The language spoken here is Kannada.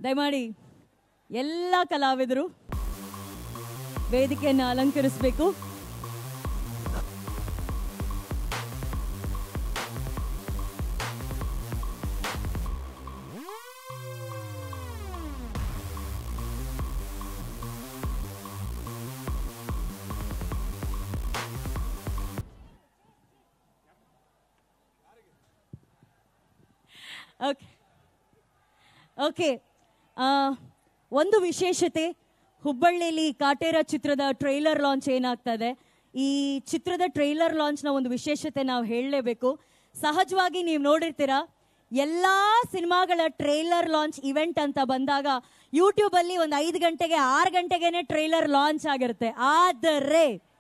ದಯಮಾಡಿ ಎಲ್ಲ ಕಲಾವಿದರು ವೇದಿಕೆಯನ್ನು ಅಲಂಕರಿಸಬೇಕು. ಓಕೆ, ಒಂದು ವಿಶೇಷತೆ, ಹುಬ್ಬಳ್ಳಿಯಲ್ಲಿ ಕಾಟೇರ ಚಿತ್ರದ ಟ್ರೈಲರ್ ಲಾಂಚ್ ಏನಾಗ್ತದೆ, ಈ ಚಿತ್ರದ ಟ್ರೈಲರ್ ಲಾಂಚ್ನ ಒಂದು ವಿಶೇಷತೆ ನಾವು ಹೇಳಲೇಬೇಕು. ಸಹಜವಾಗಿ ನೀವು ನೋಡಿರ್ತೀರಾ, ಎಲ್ಲ ಸಿನಿಮಾಗಳ ಟ್ರೈಲರ್ ಲಾಂಚ್ ಇವೆಂಟ್ ಅಂತ ಬಂದಾಗ ಯೂಟ್ಯೂಬಲ್ಲಿ ಒಂದು 5 ಗಂಟೆಗೆ 6 ಗಂಟೆಗೇನೆ ಟ್ರೈಲರ್ ಲಾಂಚ್ ಆಗಿರುತ್ತೆ. ಆದರೆ